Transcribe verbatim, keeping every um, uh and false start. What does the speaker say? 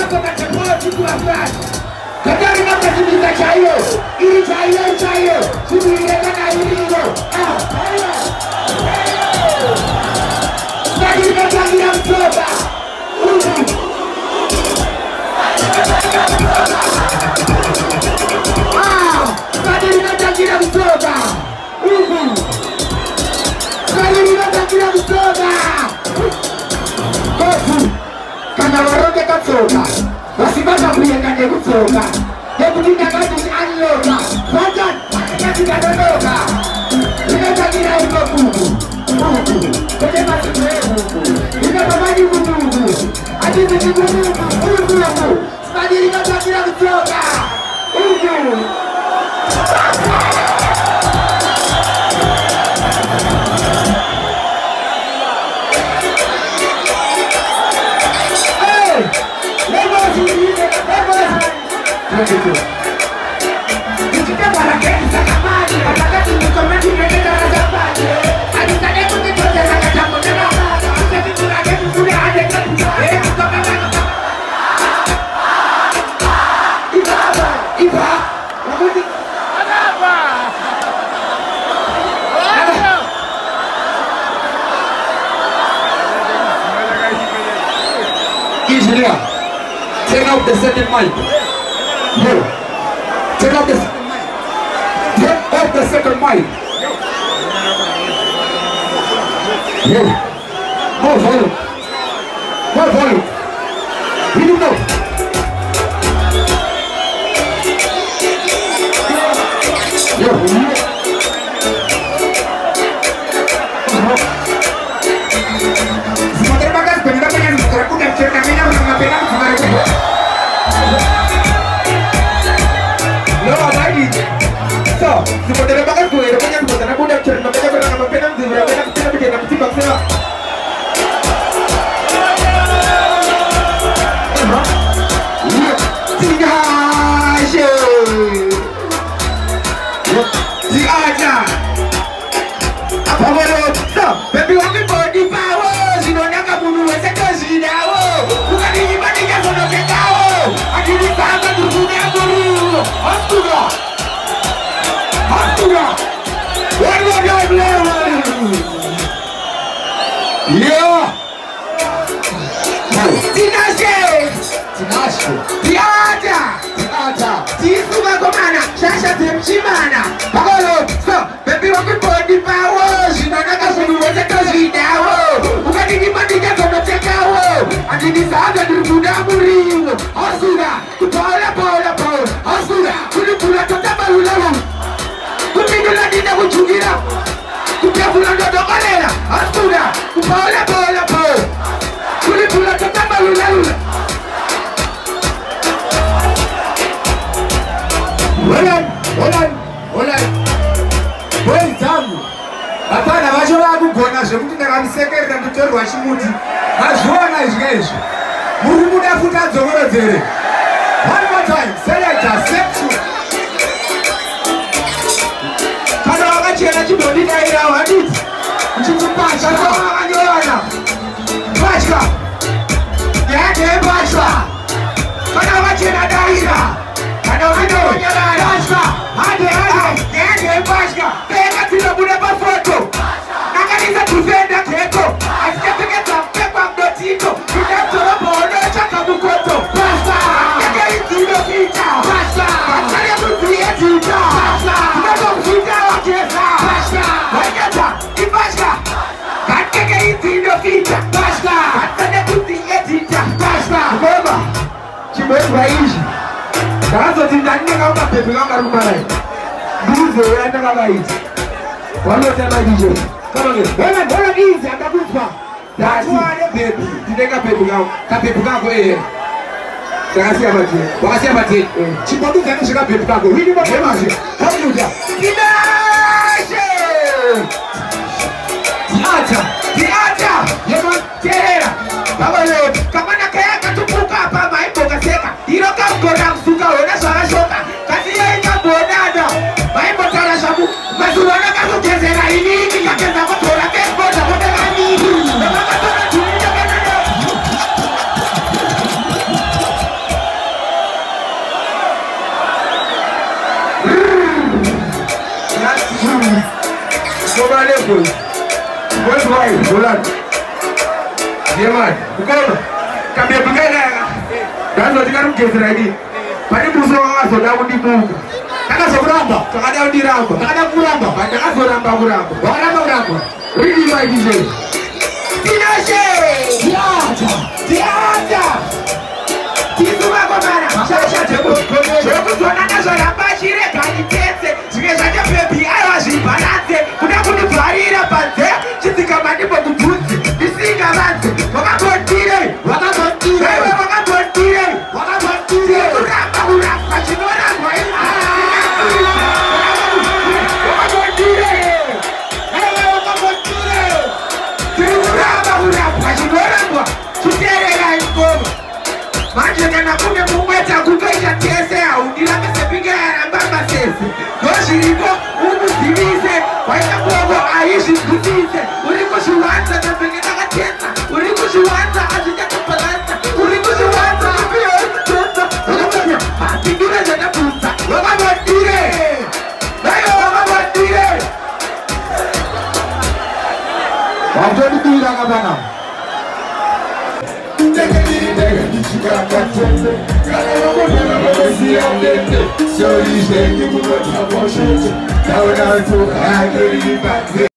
kota Jepang dua belas. Kadang kita bisa cair, ini cair cair, sudah kan air itu. Ah, ayo. Tadi kita yang coba. Ah, tadi kita yang coba. Tadi kita yang coba. Kofu, karena orang kita coba. Masih banyak yang dia coba. Dia punya gadis anloga, wajan, dia tidak ada loga. Dia tak kira itu buku, buku. Dia masih buku. Dia berbagi buku. Adik buku buku, buku buku. Sekali dia tak kira itu loga, buku. Hey, lepas ini, lepas. Begitu. Kita para kita kembali, katakan ini komen di media terhadap dia. Ada tadi pun kita jangan kata benar. Tapi kurang itu sudah ada kan. Eh, kita memang. Iba apa? Iba. Kamu di ada apa? Kisah. Check out the second mic. Yo, check out this. Check out the second mic. Yo, more volume. More volume. We do know. Yo, sementara bagas benar pengen aku dan ceritanya orang ngapain kemarin. So, sebenarnya bakal gue, rupanya gue tanah muda cerita makanya berang sama penang di berapa penang kita bikin apa sih bangsa? Tiga si aja. Apa baru? So, baby wakil body power, si nona kamu nulis sekali dawo, bukan ini bandingnya sono ketawo, akhirnya sangat berguna guru, astaga. Astaga, what was your blame? Yeah. Tinashe, Tinashe, Tiada, Tiada, Tisuba Komana, Shasha Timchimana. Pagolo, so, baby, what could body power? She don't know so we want to go see now. Bukan ini bandingnya sono cekawo. Andi di sana di Buddha Muringo. Astaga, pola pola pola. Astaga, kudu pula tetap baru lalu. Kupindula dina kuchugira kupyavula ndoto kolela astuda kupaola paola pao kulipula tatamba lula lula Olan, olan, olan Boi tamu Apana vachola kugona zvekuti ndakamisekerera kutorwa chimuti Mazviona izvezvi muri muda futi adzokorodzere One more time, say it just chena chibodi daira waditi chichipasha kwavakanyovana patya yade patya kana vachena daira kana vanonyarara patya hade hade yade patya peka tinobuda pafoto nakanisa tufenda keko asikapekeza mpekwa mdotiko kudaptorobono chakamukoto patya yake ituno pita patya patya mutuye tita patya kudakomfuta wakeza Baiji, kazo tindani kama pepe kama rumarai. Duzo yana kama hizi. Walo tena dijo. Kama ngine. Wewe bora hizi atakufa. Dati pepe. Tindeka pepe kama. Ka pepe kama eh. Sakasi abati. Wakasi abati. Chipodu kana shika pepe kama. Hili mo kema shi. Kama uja. Tinashe. Tiacha. Tiacha. Yema terera. Baba leo kama nakaya katupuka hapa maipo kaseka. Iroka mkora msuka wena swara shoka. Kasi ya ina bonada. Maipo tara shabu. Mazuwana kazu kezera hini hini. Kakeza kotora kesboda. Kodega hini. Nama katora chunija kanana. Coba levels. What's right? Bulan. Yeah man. Bukan. Kami bergerak. Dan lo sekarang geser lagi. Pada musuh orang sudah undi buka. Kakak seberapa? Kakak ada undi ramba. Kakak ada kuramba. Kakak seberapa kuramba. Kakak ada berapa? Ready my D J. Tinashe. Tiada. Tiada. Tizuma komana. Shasha tebo. Tebo tuana na zona bashire kani tete. Sikeshaje baby ayo azibalance. Kuna kuni farira panze. Chitika mandi bokutunzi. Isinga banze. Wakabotire. Wakabotire. Wakabotire. Wakabotire. Kuramba kuramba chinora kwa ina. Wakabotire. Wakabotire. Kuramba kuramba chinora kwa. Chiterera ingoma. Manje kana kune mumweta kutoita tese aundira mesepiga yarambamba sese noshiriko umuzivize waita kuogo aishi kuzize uri kushiwanza napengena katesa uri kushiwanza azijakapalanza uri kushiwanza apio tesa unakunya atindure zanapusa wakabotire nayo wakabotire wabjoni kuila kabana So you say you will not have a shit. Now we're not to I get it back.